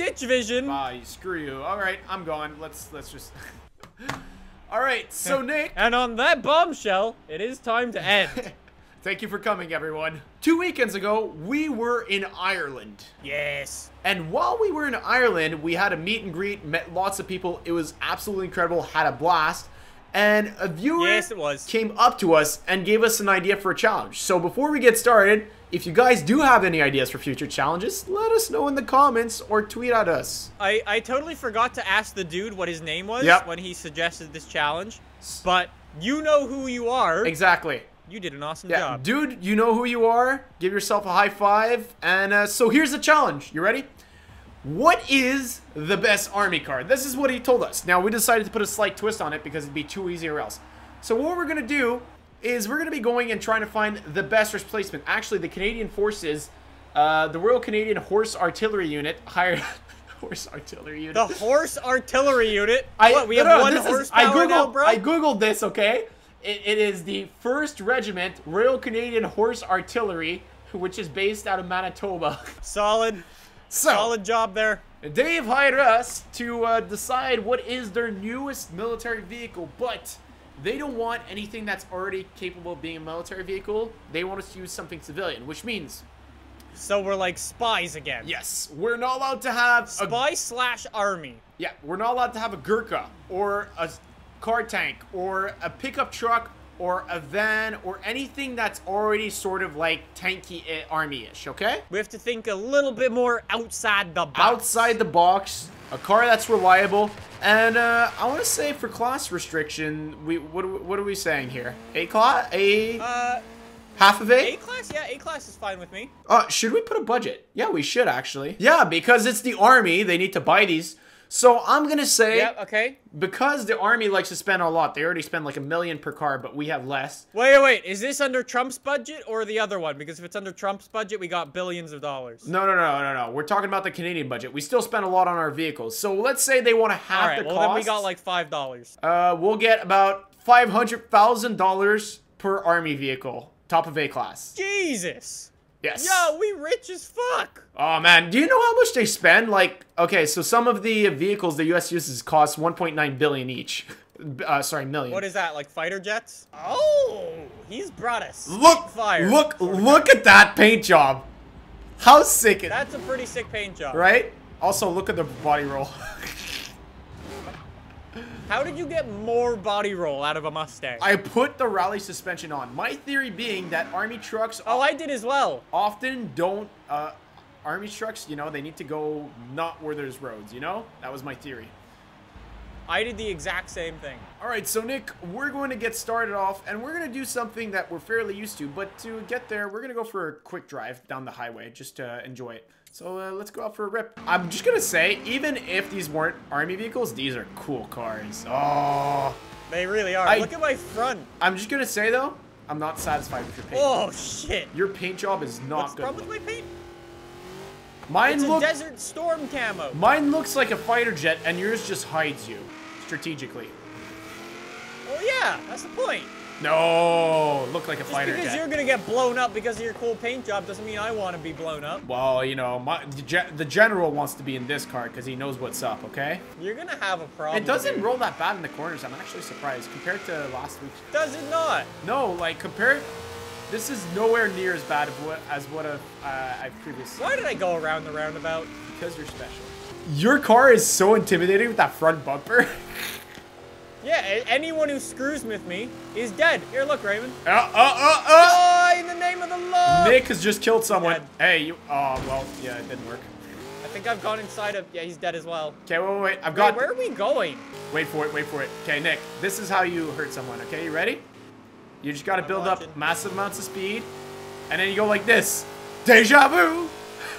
ditch vision. Screw you. All right, I'm gone. Let's just. All right, so Nick. And on that bombshell, it is time to end. Thank you for coming, everyone. 2 weekends ago, we were in Ireland. Yes. And while we were in Ireland, we had a meet and greet, met lots of people. It was absolutely incredible, had a blast. And a viewer came up to us and gave us an idea for a challenge. So before we get started, if you guys do have any ideas for future challenges, let us know in the comments or tweet at us. I totally forgot to ask the dude what his name was when he suggested this challenge. But you know who you are. Exactly. You did an awesome job. Dude, you know who you are. Give yourself a high five. And so here's the challenge. You ready? What is the best army card? This is what he told us. Now, we decided to put a slight twist on it because it'd be too easy or else. So what we're going to do is we're going to be going and trying to find the best replacement. Actually, the Canadian Forces, the Royal Canadian Horse Artillery Unit hired... Horse Artillery Unit. The Horse Artillery Unit? We have one horsepower now, bro? I googled this, okay? It is the 1st Regiment Royal Canadian Horse Artillery, which is based out of Manitoba. Solid. Solid job there. They've hired us to decide what is their newest military vehicle, but they don't want anything that's already capable of being a military vehicle. They want us to use something civilian, which means... So we're like spies again. Yes. We're not allowed to have... Spy/army. Yeah, we're not allowed to have a Gurkha, or a car tank, or a pickup truck, or a van, or anything that's already sort of like tanky army-ish, okay? We have to think a little bit more outside the box. Outside the box, a car that's reliable, and I want to say for class restriction, what are we saying here? A class? Half of A? A-class? Yeah, A-class is fine with me. Should we put a budget? Yeah, we should actually. Yeah, because it's the army, they need to buy these. So I'm gonna say, yeah, okay. Because the army likes to spend a lot, they already spend like $1 million per car, but we have less. Wait, is this under Trump's budget or the other one? Because if it's under Trump's budget, we got billions of dollars. No. We're talking about the Canadian budget. We still spend a lot on our vehicles. So let's say they want to half the cost. Well, then we got like $5. We'll get about $500,000 per army vehicle, top of A class. Jesus. Yes. Yo, we rich as fuck. Oh, man. Do you know how much they spend? Like, okay, so some of the vehicles the U.S. uses cost $1.9 billion each. Sorry, million. What is that, like fighter jets? Oh, he's brought us fire. Look at that paint job. How sick it is. That's a pretty sick paint job. Right? Also, look at the body roll. How did you get more body roll out of a Mustang? I put the rally suspension on. My theory being that army trucks... Oh, I did as well. Often don't... army trucks, you know, they need to go not where there's roads, you know? That was my theory. I did the exact same thing. All right, so Nick, we're going to get started off, and we're going to do something that we're fairly used to, but to get there, we're going to go for a quick drive down the highway just to enjoy it. So let's go out for a rip. I'm just going to say, even if these weren't army vehicles, these are cool cars. Oh. They really are. Look at my front. I'm just going to say, though, I'm not satisfied with your paint. Oh, shit. Your paint job is not good. What's the problem with my paint? It's a Desert Storm camo. Mine looks like a fighter jet, and yours just hides you strategically. Well, yeah, that's the point. No, look like a fighter jet. Just because you're gonna get blown up because of your cool paint job doesn't mean I want to be blown up. Well, you know, the general wants to be in this car because he knows what's up, okay? You're gonna have a problem. It doesn't roll that bad in the corners. I'm actually surprised compared to last week. Does it not? No, like compared... This is nowhere near as bad as what I've previously... Why did I go around the roundabout? Because you're special. Your car is so intimidating with that front bumper. Yeah, anyone who screws with me is dead. Here, look, Raymond. Oh, in the name of the law! Nick has just killed someone. Hey, you... Oh, well, yeah, it didn't work. I think I've gone inside of... Yeah, he's dead as well. Okay, wait. I've got... Where are we going? Wait for it. Okay, Nick, this is how you hurt someone, okay? You ready? You just gotta build up massive amounts of speed, and then you go like this. Deja vu!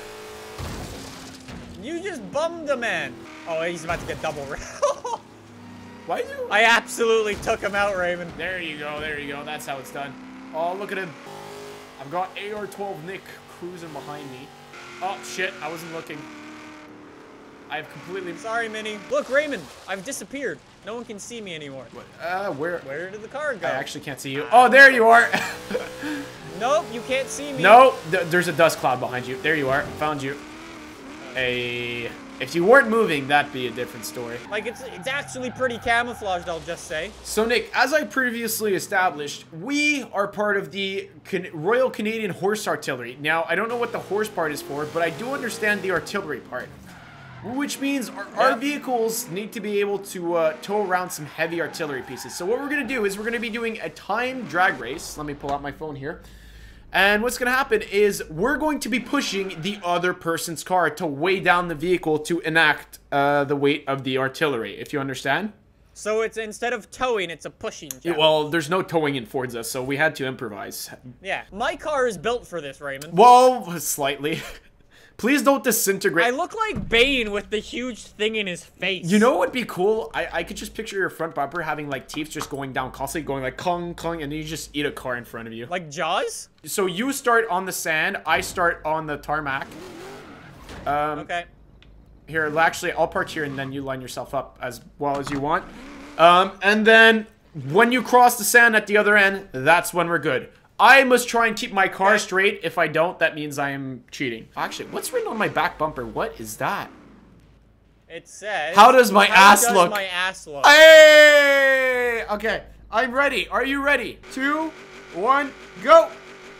You just bummed a man. Oh, he's about to get double railed. Why you? I absolutely took him out, Raymond. There you go. That's how it's done. Oh, look at him. I've got AR-12 Nick cruising behind me. Oh, shit. I wasn't looking. I've completely... Sorry, Minnie. Look, Raymond. I've disappeared. No one can see me anymore. Where? Where did the car go? I actually can't see you. Oh, there you are. Nope, you can't see me. No, there's a dust cloud behind you. There you are. Found you. If you weren't moving, that'd be a different story. Like, it's actually pretty camouflaged, I'll just say. So, Nick, as I previously established, we are part of the Royal Canadian Horse Artillery. Now, I don't know what the horse part is for, but I do understand the artillery part. Which means our vehicles need to be able to tow around some heavy artillery pieces. So what we're going to do is we're going to be doing a timed drag race. Let me pull out my phone here. And what's going to happen is we're going to be pushing the other person's car to weigh down the vehicle to enact the weight of the artillery, if you understand. So it's instead of towing, it's a pushing job. Well, there's no towing in Forza, so we had to improvise. Yeah. My car is built for this, Raymond. Well, slightly. Please don't disintegrate. I look like Bane with the huge thing in his face. You know what would be cool? I could just picture your front bumper having like teeth just going down constantly, going like clunk, clunk, and then you just eat a car in front of you. Like Jaws? So you start on the sand, I start on the tarmac. Okay. Here, actually, I'll park here and then you line yourself up as well as you want. And then when you cross the sand at the other end, that's when we're good. I must try and keep my car straight. If I don't, that means I am cheating. Actually, what's written on my back bumper? What is that? It says... How does my ass look? How does my ass look? Hey! Okay, I'm ready. Are you ready? 2, 1, go!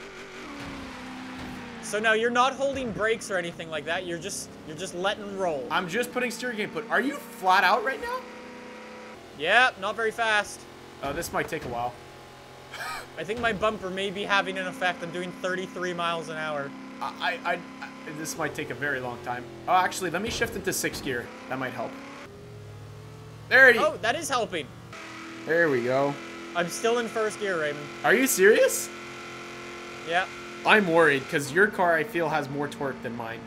So now you're not holding brakes or anything like that. You're just letting roll. I'm just putting steering input. Are you flat out right now? Yeah, not very fast. This might take a while. I think my bumper may be having an effect. I'm doing 33 miles an hour. This might take a very long time. Oh, actually, let me shift into 6th gear. That might help. There you go. Oh, that is helping. There we go. I'm still in 1st gear, Raymond. Are you serious? Yeah. I'm worried because your car, I feel, has more torque than mine.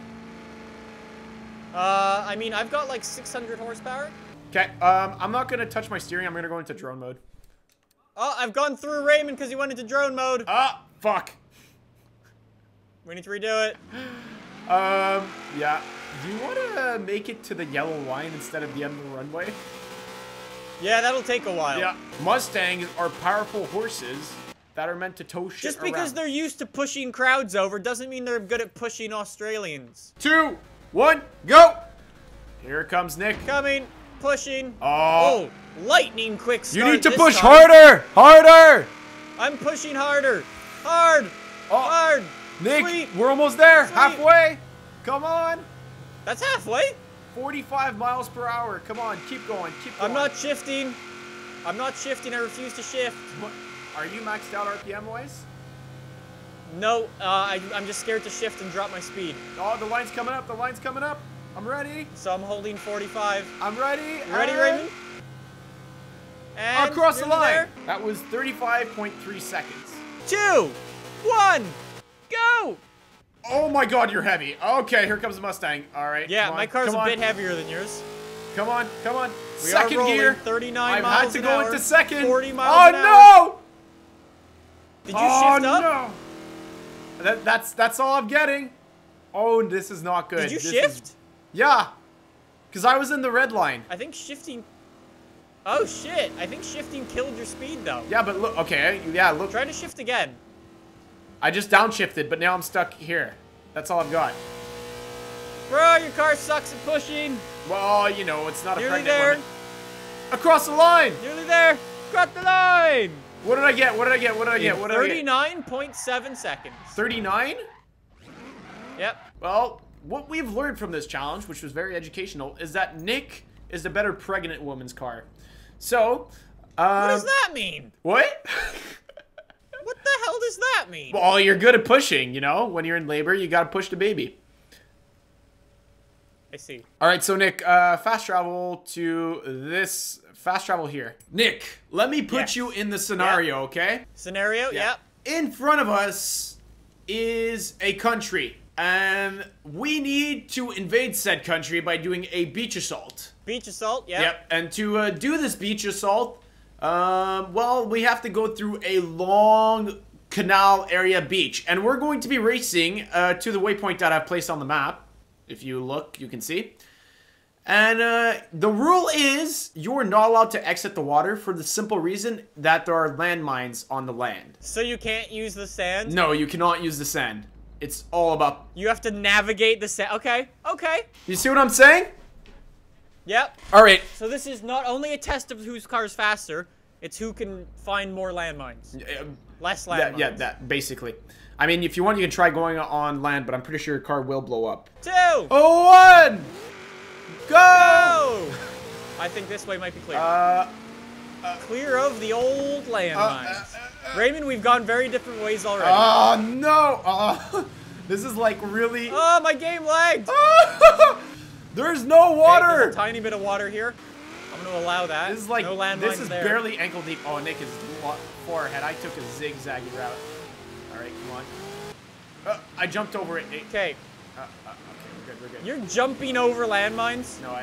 I mean, I've got like 600 horsepower. Okay, I'm not going to touch my steering. I'm going to go into drone mode. Oh, I've gone through Raymond because he went into drone mode. Ah, fuck. We need to redo it. Yeah. Do you want to make it to the yellow line instead of the end of the runway? Yeah, that'll take a while. Yeah. Mustangs are powerful horses that are meant to tow shit Just because around. they're used to pushing crowds over doesn't mean they're good at pushing Australians. 2, 1, go! Here comes Nick. Coming, pushing. Oh. Lightning quick start. You need to this push time. harder! Harder! I'm pushing harder. Hard. Oh. Hard. Nick, Sweet. we're almost there. Sweet. Halfway. Come on. That's halfway. 45 miles per hour. Come on, keep going. Keep going. I'm not shifting. I'm not shifting. I refuse to shift. What? Are you maxed out RPM-wise? No, I'm just scared to shift and drop my speed. Oh, the line's coming up. The line's coming up. I'm ready. So I'm holding 45. I'm ready. You ready, Raymond? And across the line. There. That was 35.3 seconds. 2, 1, go! Oh my god, you're heavy. Okay, here comes the Mustang. All right. Yeah, my car's a bit heavier than yours. Come on, come on. We Second are rolling, gear. 39 I've miles had to an go hour, into second. 40 miles an hour. Oh no! Did you shift up? No. That's all I'm getting. Oh, this is not good. Did you shift? Yeah. Because I was in the red line. I think shifting... Oh, shit. I think shifting killed your speed, though. Yeah, but look. Okay, yeah, look. Try to shift again. I just downshifted, but now I'm stuck here. That's all I've got. Bro, your car sucks at pushing. Well, you know, it's not a Nearly pregnant there. woman. Across the line. Nearly there. Got the line. What did I get? What did I get? What did I get? What did I get? 39.7 seconds. 39? Yep. Well, what we've learned from this challenge, which was very educational, is that Nick is the better pregnant woman's car. So, what does that mean? What? What the hell does that mean? Well, you're good at pushing, you know? When you're in labor, you gotta push the baby. I see. All right, so Nick, fast travel to this... Fast travel here. Nick, let me put you in the scenario, okay? Scenario, yeah. In front of us is a country, and we need to invade said country by doing a beach assault. Beach assault, yeah. Yep, and to do this beach assault, well, we have to go through a long canal area beach, and we're going to be racing to the waypoint that I've placed on the map. If you look, you can see. And the rule is you're not allowed to exit the water for the simple reason that there are landmines on the land. So you can't use the sand? No, you cannot use the sand. It's all about... You have to navigate the set. Okay, okay. You see what I'm saying? Yep. All right. So this is not only a test of whose car is faster, it's who can find more landmines. Less landmines. Yeah, that, basically. I mean, if you want, you can try going on land, but I'm pretty sure your car will blow up. 2. Oh, 1! Go! I think this way might be clear. Clear of the old landmines. Raymond, we've gone very different ways already. Oh, no! This is like really... Oh, my game lagged! There's no water! Okay, there's a tiny bit of water here. I'm going to allow that. This is like... no landmines this is there. barely ankle deep. Oh, Nick is far ahead. I took a zigzaggy route. Alright, come on. I jumped over it. Okay. Okay, we're good. You're jumping over landmines? No,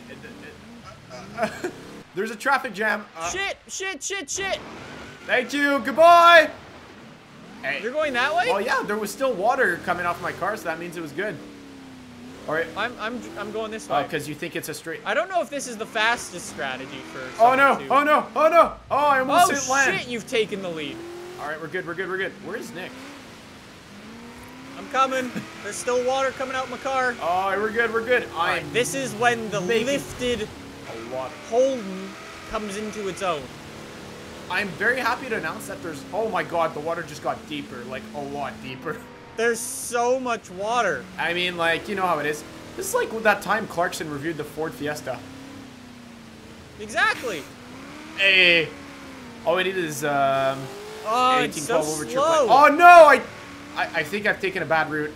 there's a traffic jam. Shit! Thank you. Goodbye. Hey. You're going that way? Oh yeah, there was still water coming off my car, so that means it was good. All right. I'm going this way. Because you think it's a straight. I don't know if this is the fastest strategy for. Oh no! Oh no! Oh no! Oh, I almost hit land. Oh shit! You've taken the lead. All right, we're good. Where's Nick? I'm coming. There's still water coming out my car. Oh, we're good. Right, this is when the lifted Holden comes into its own. I'm very happy to announce that there's... Oh my god, the water just got deeper. Like, a lot deeper. There's so much water. I mean, like, you know how it is. This is like that time Clarkson reviewed the Ford Fiesta. Exactly. Hey. All we need is, oh, it's so slow. Oh no, I think I've taken a bad route.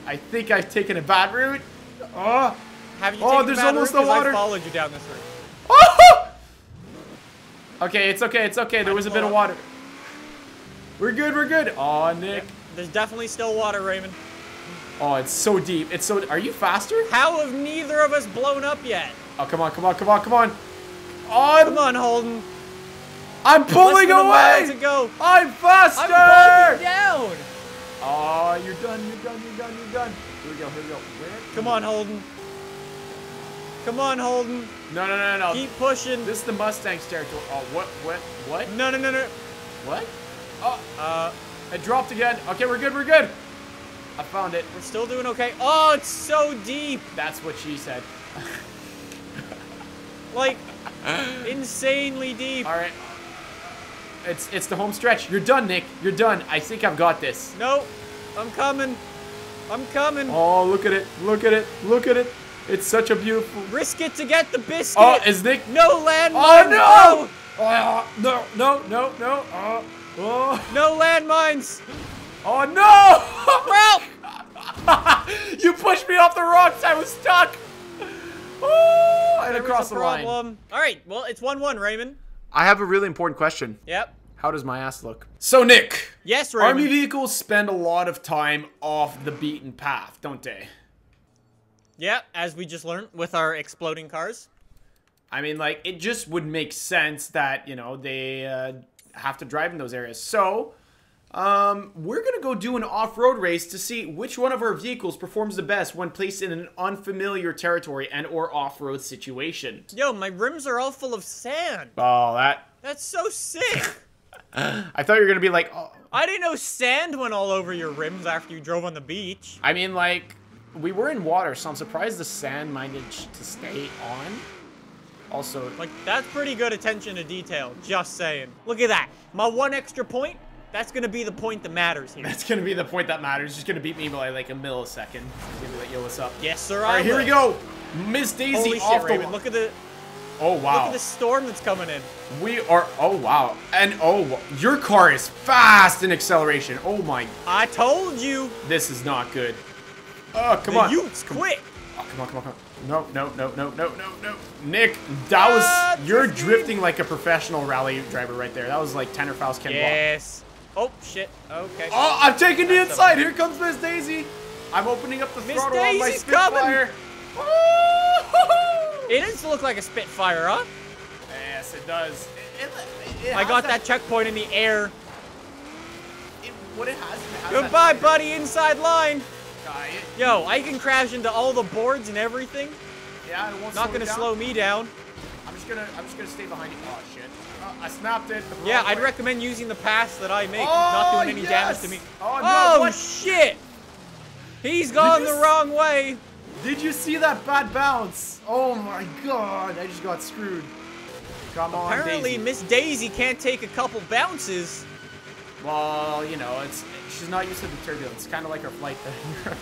Oh. Have you taken there's a bad almost route? no water. I followed you down this route. Oh! Okay, it's okay. There was a bit of water. We're good. Oh, Nick. Yep. There's definitely still water, Raymond. Oh, it's so deep. Are you faster? How have neither of us blown up yet? Oh, come on. Come on, Holden. I'm pulling away. To go. I'm faster. I'm pulling down. Oh, you're done. Here we go. Where? Come on, Holden. No. Keep pushing. This is the Mustang's territory. Oh, what? No. What? Oh, it dropped again. Okay, we're good. I found it. We're still doing okay. Oh, it's so deep. That's what she said. Like, insanely deep. All right. It's the home stretch. You're done, Nick. You're done. I think I've got this. No, I'm coming. Oh, look at it. It's such a beautiful... Risk it to get the biscuit. Oh, is Nick... No landmines. Oh, no. Oh, no. Oh. No landmines. Oh, no. Help. You pushed me off the rocks. I was stuck. Oh, and across the line. All right, well, it's 1-1, Raymond. I have a really important question. Yep. How does my ass look? So, Nick. Yes, Raymond. Army vehicles spend a lot of time off the beaten path, don't they? Yeah, as we just learned with our exploding cars. I mean, like, it just would make sense that, you know, they have to drive in those areas. So, we're going to go do an off-road race to see which one of our vehicles performs the best when placed in an unfamiliar territory and or off-road situation. Yo, my rims are all full of sand. Oh, That's so sick. I thought you were going to be like... Oh. I didn't know sand went all over your rims after you drove on the beach. I mean, like... We were in water, so I'm surprised the sand managed to stay on. Also... Like, that's pretty good attention to detail, just saying. Look at that. My 1 extra point, that's gonna be the point that matters here. That's gonna be the point that matters. She's gonna beat me by like a millisecond. She's gonna be like, yo, what's up? Yes, sir, All right, here we go. Miss Daisy Holy off shit, the... Raymond, look at the... Oh, wow. Look at the storm that's coming in. We are... Oh, wow. And, oh, your car is fast in acceleration. Oh, my... I told you. This is not good. Oh, come on. The Utes quit. Oh, come on. No. Nick, that was... You're drifting like a professional rally driver right there. That was like Tanner Faust Ken Block. Yes. Oh, shit. Okay. Oh, I'm taking the inside. Here comes Miss Daisy. I'm opening up the throttle on my Spitfire. It does look like a Spitfire, huh? Yes, it does. I got that checkpoint in the air. What it has Goodbye, buddy. Inside line. Yo, I can crash into all the boards and everything. Yeah, it won't. Not gonna slow me down. I'm just gonna stay behind you. Oh shit! I snapped it. Yeah, I'd recommend using the pass that I make, not doing any damage to me. Oh no! Oh shit! He's gone the wrong way. Did you see that bad bounce? Oh my god, I just got screwed. Come on, Apparently, Daisy. Miss Daisy can't take a couple bounces. Well, you know, she's not used to the turbulence. Kind of like her flight thing.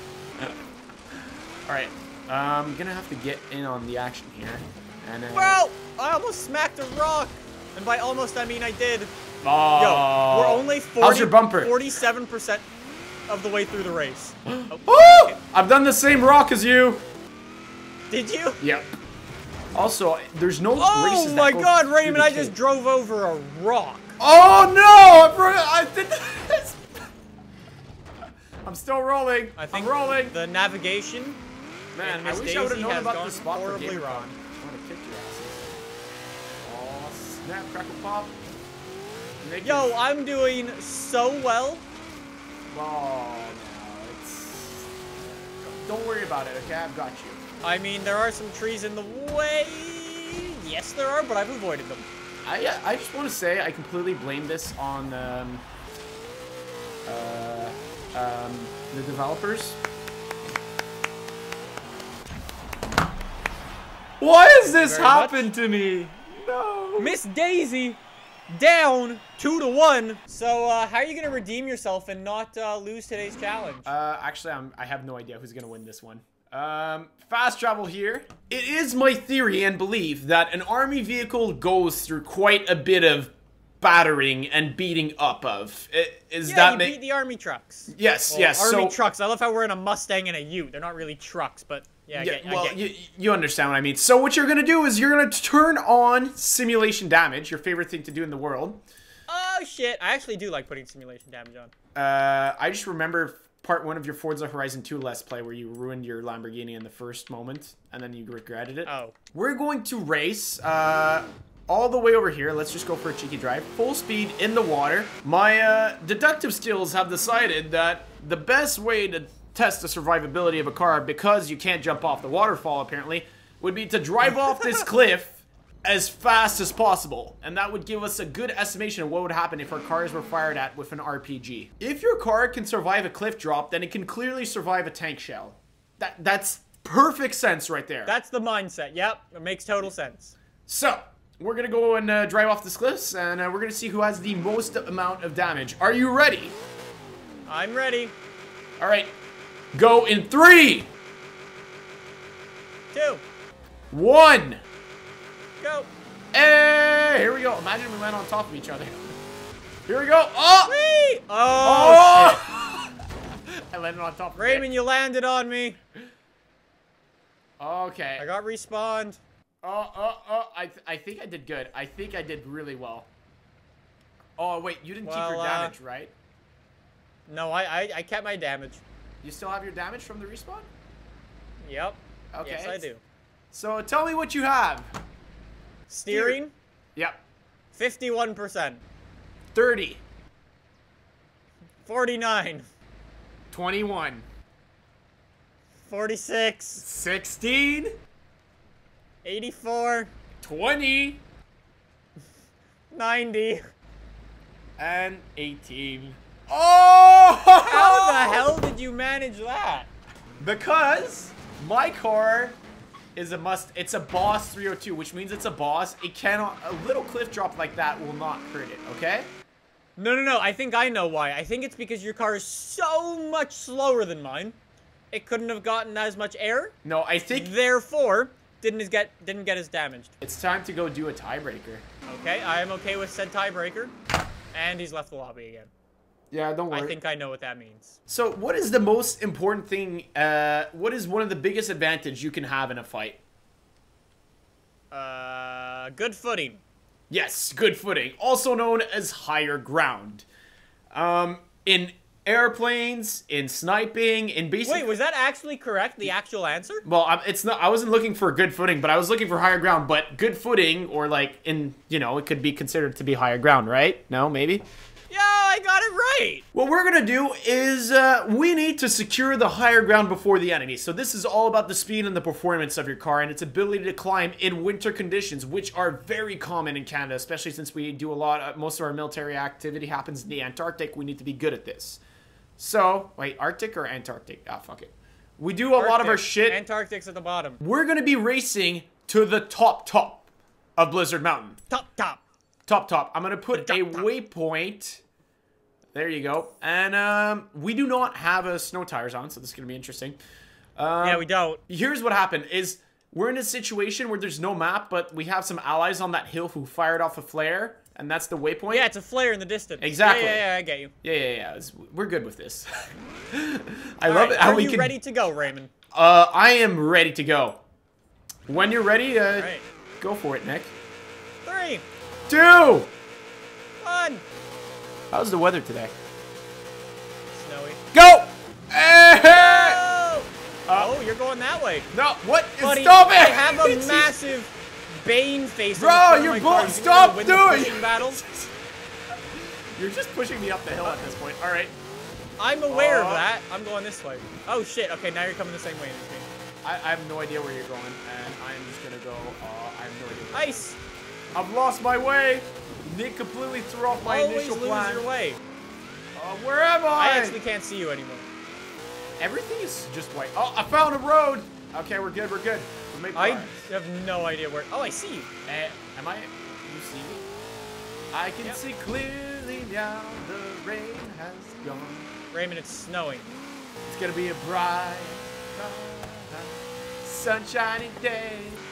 All right, I'm gonna have to get in on the action here. And Well, I almost smacked a rock, and by almost I mean I did. Oh. Yo, we're only 40, How's your bumper? 47% of the way through the race. Oh, I've done the same rock as you. Did you? Yep. Also, there's no Oh races that my go God, through Raymond! the I cave. just drove over a rock. Oh no! I did this. I'm still rolling. I think I'm rolling. the navigation. Man, and I Miss wish I would have Daisy known has about gone this spot for horribly GamerCon. wrong. I would have kicked your asses. Oh, snap, crackle, pop. Naked. Yo, I'm doing so well. Oh, no, it's... Don't worry about it, okay? I've got you. I mean, there are some trees in the way. Yes, there are, but I've avoided them. I just want to say I completely blame this on the developers. Why has this Very happened to me? No. Miss Daisy down 2-1. So, how are you gonna redeem yourself and not lose today's challenge? Actually, I have no idea who's gonna win this one. Fast travel here. It is my theory and belief that an army vehicle goes through quite a bit of battering and beating up of. Yeah, you beat the army trucks. Yes, Well, yes. Army So trucks. I love how we're in a Mustang and a Ute. They're not really trucks, but yeah, I get. you understand what I mean. So what you're gonna do is you're gonna turn on simulation damage, your favorite thing to do in the world. Oh shit! I actually do like putting simulation damage on. I just remember part 1 of your Forza Horizon 2 Let's Play where you ruined your Lamborghini in the first moment and then you regretted it. Oh. We're going to race all the way over here. Let's just go for a cheeky drive. Full speed in the water. My deductive skills have decided that the best way to test the survivability of a car, because you can't jump off the waterfall apparently, would be to drive off this cliff as fast as possible, and that would give us a good estimation of what would happen if our cars were fired at with an RPG. If your car can survive a cliff drop, then it can clearly survive a tank shell. That's perfect sense right there. That's the mindset. Yep, it makes total sense. So, we're gonna go and drive off this cliffs, and we're gonna see who has the most amount of damage. Are you ready? I'm ready. All right, go in 3, 2, 1. go. Hey, here we go. Imagine we went on top of each other. Here we go. Oh! Whee! Oh, shit. I landed on top of Raymond, you landed on me. Okay. I got respawned. I think I did good. I think I did really well. Oh, wait, you didn't keep your damage, right? No, I kept my damage. You still have your damage from the respawn? Yep. Okay. Yes, I do. So tell me what you have. Steering, Yep. 51%. 30. 49. 21. 46. 16. 84. 20. 90. And 18. Oh! How the hell did you manage that? Because my car is it's a Boss 302, which means it's a Boss. It cannot, a little cliff drop like that will not hurt it, okay? No. I think I know why. I think it's because your car is so much slower than mine. It couldn't have gotten as much air. No, I think Therefore, didn't get as damaged. it's time to go do a tiebreaker. Okay, I am okay with said tiebreaker. And he's left the lobby again. Yeah, don't worry. I think I know what that means. So, what is the most important thing, what is one of the biggest advantage you can have in a fight? Good footing. Yes, good footing, also known as higher ground. In airplanes, in sniping, in basic... Wait, was that actually correct? The actual answer? Well, it's not. I wasn't looking for good footing, but I was looking for higher ground. But good footing, or like in, you know, it could be considered to be higher ground, right? No, maybe. Yeah, I got it right. What we're gonna do is we need to secure the higher ground before the enemy. So this is all about the speed and the performance of your car and its ability to climb in winter conditions, which are very common in Canada, especially since we do a lot. Most of our military activity happens in the Antarctic. We need to be good at this. So, wait, Arctic or Antarctic? Ah, fuck it. We do a lot of our shit. Antarctic's at the bottom. We're gonna be racing to the top of Blizzard Mountain. Top. I'm gonna put a waypoint. There you go. And we do not have snow tires on, so this is gonna be interesting. Yeah, we don't. Here's what happened: is we're in a situation where there's no map, but we have some allies on that hill who fired off a flare, and that's the waypoint. Yeah, it's a flare in the distance. Exactly. Yeah, I get you. Yeah. We're good with this. I love it. Are you ready to go, Raymond? I am ready to go. When you're ready, right. Go for it, Nick. 3, 2, 1. How's the weather today? Snowy. Go! Oh, you're going that way. No, what? Buddy, Stop it! I have a massive Bane face. Bro, you're both. Stop doing. Battle. You're just pushing me up the hill at this point. All right. I'm aware of that. I'm going this way. Oh shit. Okay, now you're coming the same way as me. I have no idea where you're going, and I'm just gonna go. I have no idea. Ice. I've lost my way. Nick completely threw off my initial plan. Always lose your way. Where am I? I actually can't see you anymore. Everything is just white. Oh, I found a road. Okay, we're good. I have no idea where. Oh, I see you. Am I? You see me? I can see clearly now. The rain has gone. Raymond, it's snowing. It's gonna be a bright, sunshiny day.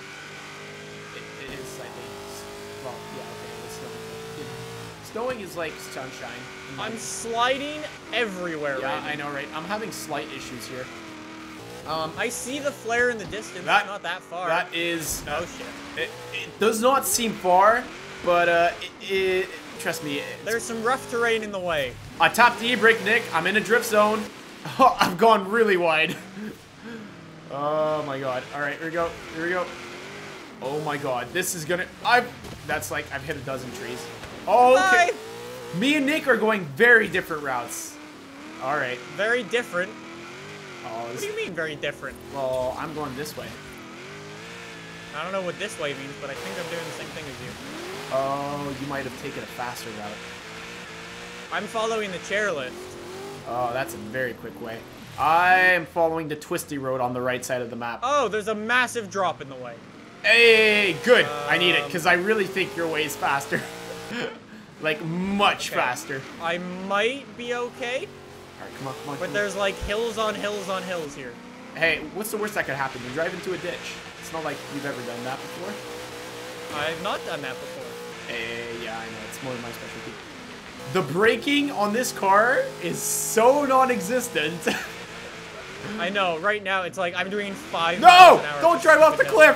It is slightly. Well, yeah, okay, it's snowing. Snowing is like sunshine. I'm sliding everywhere. Yeah, Raymond. I know, right? I'm having slight issues here. I see the flare in the distance. It's not that far. That is. Oh shit. It does not seem far, but trust me. There's some rough terrain in the way. I tapped the e-brake, Nick. I'm in a drift zone. Oh, I've gone really wide. Oh my god. All right, here we go. Oh my god, this is gonna. That's like I've hit a dozen trees. Oh, okay. Bye. Me and Nick are going very different routes. All right. Very different. Oh, What do you mean very different? Well, I'm going this way. I don't know what this way means, but I think I'm doing the same thing as you. Oh, you might have taken a faster route. I'm following the chairlift. Oh, that's a very quick way. I am following the twisty road on the right side of the map. Oh, there's a massive drop in the way. Hey, good. I need it, because I really think your way is faster. Like, much faster. I might be okay. Alright, come on. But there's like hills on hills on hills here. Hey, what's the worst that could happen? You drive into a ditch. It's not like you've ever done that before. I've not done that before. Hey, yeah, I know. It's more than my specialty. The braking on this car is so non-existent. I know. Right now, it's like I'm doing 5 No! miles an hour. Don't drive off the cliff!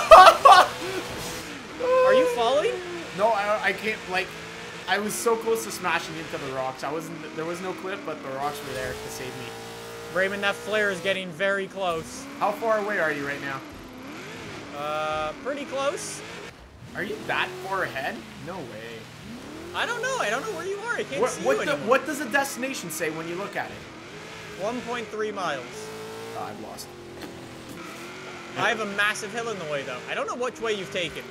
Are you falling? No, I can't, like... I was so close to smashing into the rocks. There was no cliff, but the rocks were there to save me. Raymond, that flare is getting very close. How far away are you right now? Pretty close. Are you that far ahead? No way. I don't know. I don't know where you are. I can't see you anymore. What does the destination say when you look at it? 1.3 miles. Oh, I've lost. I have a massive hill in the way, though. I don't know which way you've taken.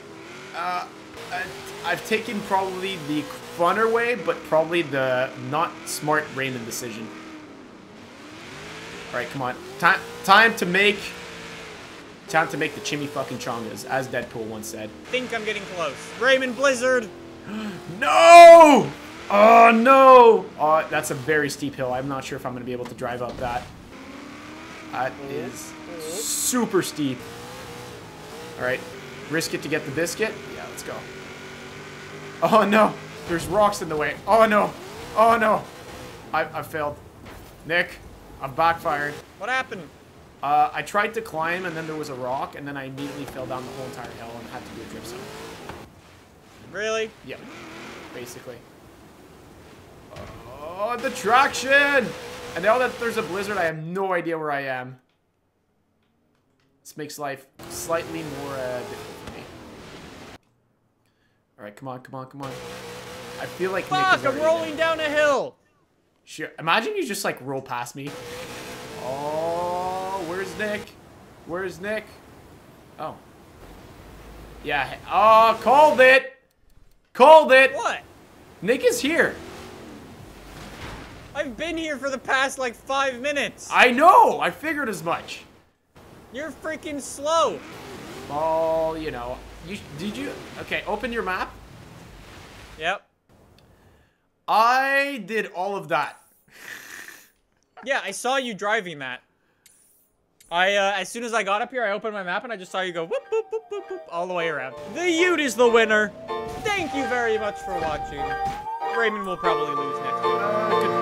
I've taken probably the funner way, but probably the not smart Raymond decision. All right, come on. Time to make the chimmy fucking chongas, as Deadpool once said. I think I'm getting close. Raymond Blizzard! No! Oh, no! Oh, that's a very steep hill. I'm not sure if I'm going to be able to drive up that. That is super steep. All right. Risk it to get the biscuit? Yeah, let's go. Oh, no. There's rocks in the way. Oh, no. Oh, no. I failed. Nick, I've backfired. What happened? I tried to climb, and then there was a rock, and then I immediately fell down the whole entire hill and had to do a drift zone. Really? Yep. Basically. Oh, the traction! And now that there's a blizzard, I have no idea where I am. This makes life slightly more difficult for me. Alright, come on. I feel like Fuck, Nick is I'm rolling down a hill! Sure. Imagine you just, like, roll past me. Oh, where's Nick? Where's Nick? Oh. Yeah. Oh, called it! Called it! What? Nick is here. I've been here for the past, like, 5 minutes. I know! I figured as much. You're freaking slow. Well, you know. Did you? Okay, open your map. Yep. I did all of that. Yeah, I saw you driving that. As soon as I got up here, I opened my map and I just saw you go whoop, whoop, whoop, whoop, whoop, all the way around. The Ute is the winner. Thank you very much for watching. Raymond will probably lose next week. Good